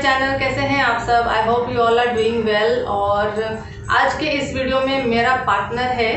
Channel. कैसे हैं आप सब? I hope you all are doing well. और आज के इस वीडियो में मेरा पार्टनर है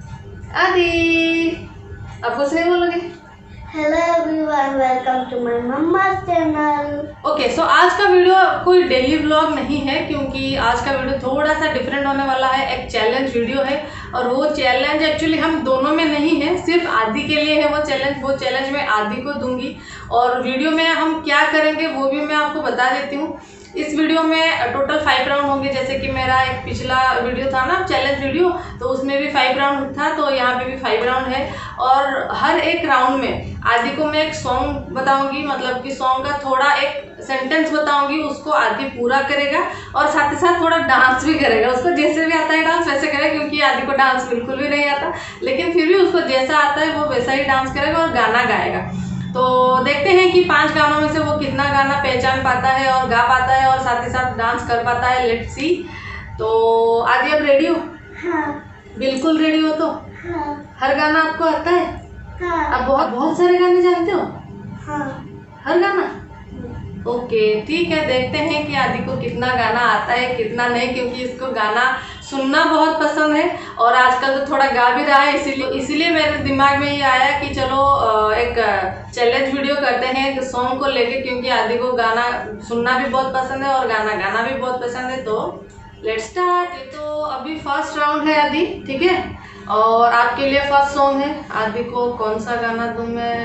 आदि। आपको सही बोलोगे? Hello everyone, welcome to my mamma channel. Okay, so आज का वीडियो कोई डेली व्लॉग नहीं है, क्योंकि आज का वीडियो थोड़ा सा डिफरेंट होने वाला है। एक चैलेंज वीडियो है और वो चैलेंज एक्चुअली हम दोनों में नहीं है, सिर्फ आदि के लिए है वो चैलेंज। वो चैलेंज मैं आदि को दूंगी और वीडियो में हम क्या करेंगे वो भी मैं आपको बता देती हूँ। इस वीडियो में टोटल 5 राउंड होंगे। जैसे कि मेरा एक पिछला वीडियो था ना, चैलेंज वीडियो, तो उसमें भी 5 राउंड था, तो यहाँ पे भी 5 राउंड है। और हर एक राउंड में आदि को मैं एक सॉन्ग बताऊंगी, मतलब कि सॉन्ग का थोड़ा एक सेंटेंस बताऊंगी, उसको आदि पूरा करेगा और साथ ही साथ थोड़ा डांस भी करेगा। उसको जैसे भी आता है डांस वैसे करेगा, क्योंकि आदि को डांस बिल्कुल भी नहीं आता, लेकिन फिर भी उसको जैसा आता है वो वैसा ही डांस करेगा और गाना गाएगा। तो देखते हैं कि 5 गानों में से वो कितना गाना पहचान पाता है और गा पाता है और साथ ही साथ डांस कर पाता है। Let's see. तो आदि, अब रेडी हो? हाँ। बिल्कुल रेडी हो? तो हाँ। हर गाना आपको आता है? हाँ। आप बहुत सारे गाने जानते हो? हाँ। हर गाना? ओके, ठीक है। देखते हैं कि आदि को कितना गाना आता है कितना नहीं, क्योंकि इसको गाना सुनना बहुत पसंद है और आजकल तो थोड़ा गा भी रहा है। इसीलिए मेरे दिमाग में ये आया कि चलो एक चैलेंज वीडियो करते हैं सॉन्ग को लेके, क्योंकि आदि को गाना सुनना भी बहुत पसंद है और गाना भी बहुत पसंद है। तो लेट्स स्टार्ट। तो अभी फर्स्ट राउंड है आदि, ठीक है? और आपके लिए फर्स्ट सॉन्ग है। आदि को कौन सा गाना दूँ मैं?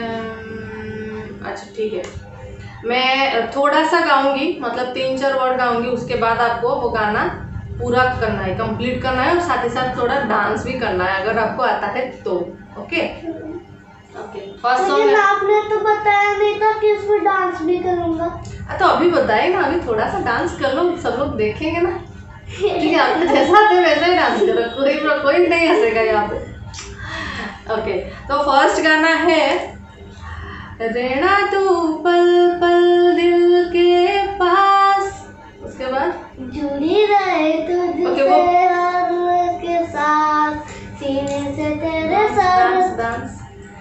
अच्छा ठीक है, मैं थोड़ा सा गाऊंगी, मतलब 3-4 वर्ड गाऊंगी, उसके बाद आपको वो गाना पूरा करना है, कंप्लीट करना है और साथ ही साथ थोड़ा डांस भी करना है अगर आपको आता है तो। ओके ओके, फर्स्ट सॉन्ग है। आपने तो बताया नहीं था कि उसमें डांस भी करूंगा। तो अभी बताए ना, अभी थोड़ा सा डांस कर लो, सब लोग देखेंगे ना। ठीक है, आपको जैसा आता है वैसा ही डांस करो, कोई नहीं हंसेगा यहाँ पे। ओके, तो फर्स्ट गाना है रहना तू पल पल दिल के पास। उसके बाद जुड़ी रहे तुझसे हर के साथ, सीने से तेरे साथ। डांस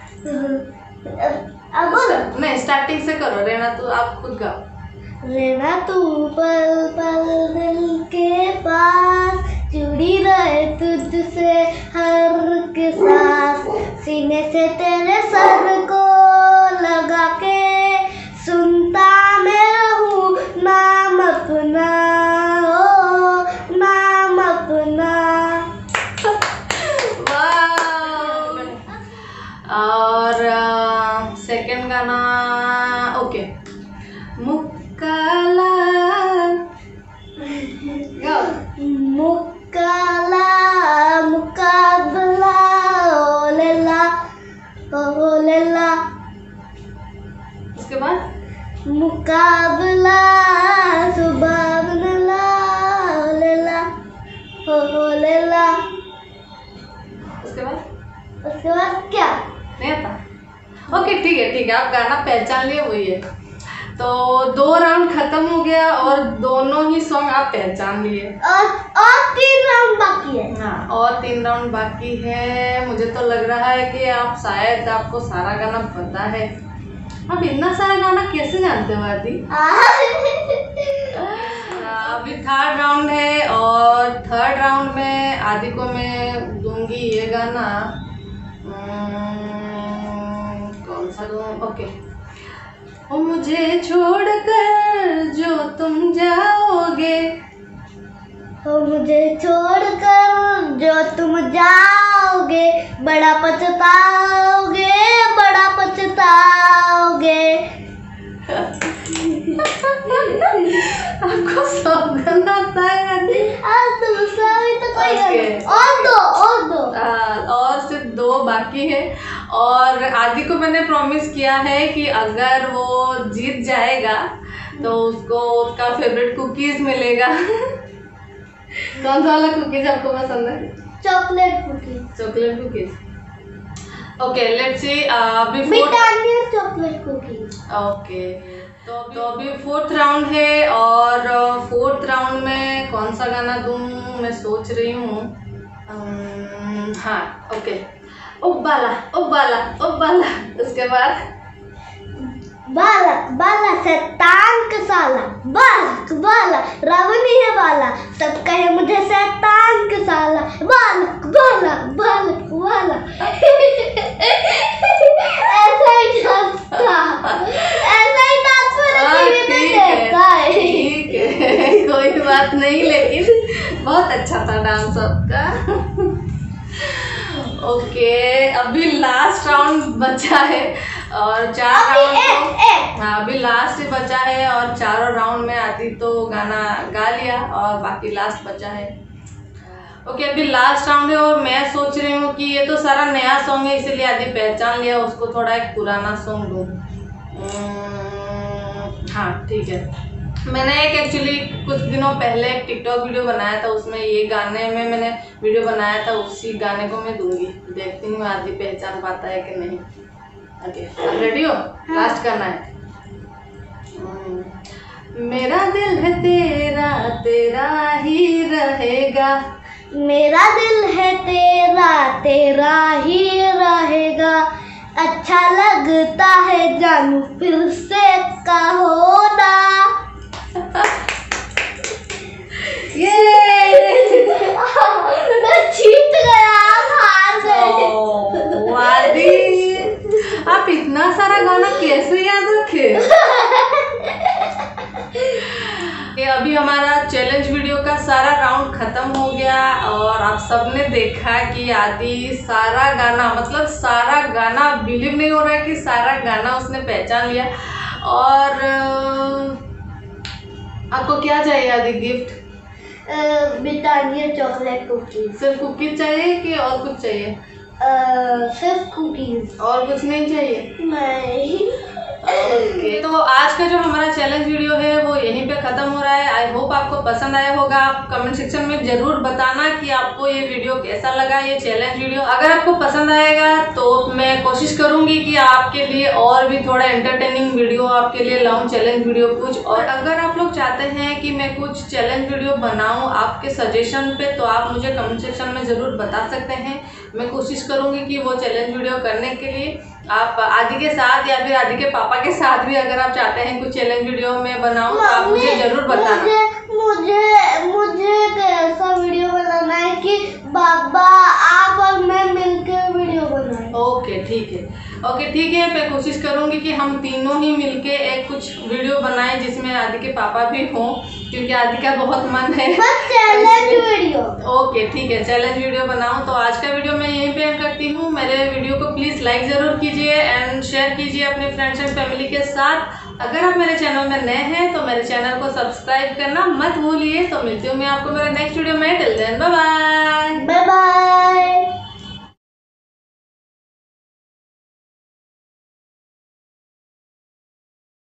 अब नहीं, स्टार्टिंग से करो। रहना तू, आप खुद गाओ। रहना तू पल पल दिल के पास, जुड़ी रहे तुझसे हर के साथ, सीने से तेरे सर को लगा के सुनता मैं रहूं नाम अपना, ओ नाम अपना। और सेकंड गाना, ओके, मुक्काला मुक्काला मुकाबला, ओ लेला ओ लेला। उसके बाद मुकाबला सुभावनला, ओ लेला ओ लेला। उसके बाद क्या? नहीं आता? ओके ठीक है ठीक है, आप गाना पहचान लिए, वही है। तो 2 राउंड खत्म हो गया और दोनों ही सॉन्ग आप पहचान लिए। और 3 राउंड बाकी है। हाँ, और 3 राउंड बाकी है। मुझे तो लग रहा है कि आप शायद आपको सारा गाना पता है। आप इतना सारा गाना कैसे जानते हो आदि? अभी 3rd राउंड है और 3rd राउंड में आदि को मैं दूंगी ये गाना। कौन सा दूँ? ओके, ओ मुझे छोड़कर जो तुम जाओगे, ओ मुझे छोड़कर जो तुम जाओगे, बड़ा पछताओगे, बड़ा पछताओगे। आपको सब गाना आता है आदि? और सिर्फ 2 बाकी है। और आदि को मैंने प्रॉमिस किया है कि अगर वो जीत जाएगा तो उसको उसका फेवरेट कुकीज मिलेगा। कौन सा वाला कुकीज आपको पसंद है? Chocolate cookies. Chocolate cookies. Okay, let's see. Chocolate cookies. Okay, तो अभी 4th राउंड है और 4th राउंड में कौन सा गाना दूँ मैं सोच रही हूँ। हाँ ओके, उबाला उबाला उबाला। उसके बाद बालक बाला शैतान का साला, बालक बाला रावणी है वाला, सब कहे मुझे शैतान का साला, बालक बाला बालक वाला। ऐसा ही डांस था, ऐसा ही डांस मेरे ठीक है कोई बात नहीं, लेकिन बहुत अच्छा था डांस आपका। ओके, अभी लास्ट राउंड बचा है और 4 राउंड, हाँ अभी लास्ट ही बचा है और चारों राउंड में आदि तो गाना गा लिया और बाकी लास्ट बचा है। ओके, अभी लास्ट राउंड है और मैं सोच रही हूँ कि ये तो सारा नया सॉन्ग है, इसीलिए आदि पहचान लिया, उसको थोड़ा एक पुराना सॉन्ग दूँ। हाँ ठीक है, मैंने एक एक्चुअली कुछ दिनों पहले एक टिकटॉक वीडियो बनाया था, उसमें ये गाने में मैंने वीडियो बनाया था, उसी गाने को मैं दूंगी। देखती हूँ आदि पहचान पाता है कि नहीं। ओके, आप रेडी हो? लास्ट करना है। मेरा दिल है तेरा, तेरा ही रहेगा, मेरा दिल है तेरा, तेरा ही रहेगा, अच्छा लगता है जानू फिर से कहो ना। ये मैं जीत गया, आप हार गए। आदि आप इतना सारा गाना कैसे याद रखे? ये अभी हमारा चैलेंज वीडियो का सारा राउंड खत्म हो गया और आप सबने देखा कि आदि सारा गाना, मतलब सारा गाना, बिलीव नहीं हो रहा है कि सारा गाना उसने पहचान लिया। और आपको क्या चाहिए Aadi gift? Britannia chocolate cookies. सिर्फ कुकीज चाहिए कि और कुछ चाहिए? सिर्फ कुकीज, और कुछ नहीं चाहिए? नहीं। ओके, तो आज का जो हमारा चैलेंज वीडियो है वो यहीं पे खत्म हो रहा है। आई होप आपको पसंद आया होगा। आप कमेंट सेक्शन में जरूर बताना कि आपको ये वीडियो कैसा लगा, ये चैलेंज वीडियो। अगर आपको पसंद आएगा तो मैं कोशिश करूंगी कि आपके लिए और भी थोड़ा एंटरटेनिंग वीडियो आपके लिए लाऊं, चैलेंज वीडियो कुछ। और अगर आप लोग चाहते हैं कि मैं कुछ चैलेंज वीडियो बनाऊं आपके सजेशन पे, तो आप मुझे कमेंट सेक्शन में जरूर बता सकते हैं। मैं कोशिश करूंगी कि वो चैलेंज वीडियो करने के लिए आप आदि के साथ या फिर आदि के पापा के साथ भी अगर आप चाहते हैं कुछ चैलेंज वीडियो में बनाऊं तो आप मुझे जरूर बताना। मुझे एक ऐसा वीडियो बनाना है कि बाबा आप और मैं मिलकर वीडियो बनाएं। ओके ठीक है, ओके ठीक है, मैं कोशिश करूंगी कि हम तीनों ही मिलके एक कुछ वीडियो बनाएं जिसमें आदि के पापा भी हों, क्योंकि आदि का बहुत मन है। Challenge video. ओके ठीक है, चैलेंज वीडियो बनाऊं। तो आज का वीडियो मैं यहीं पे एंड करती हूँ। मेरे वीडियो को प्लीज लाइक जरूर कीजिए एंड शेयर कीजिए अपने फ्रेंड्स एंड फैमिली के साथ। अगर आप मेरे चैनल में नए हैं तो मेरे चैनल को सब्सक्राइब करना मत भूलिए। तो मिलती हूँ मैं आपको मेरे नेक्स्ट वीडियो में। Till then bye bye.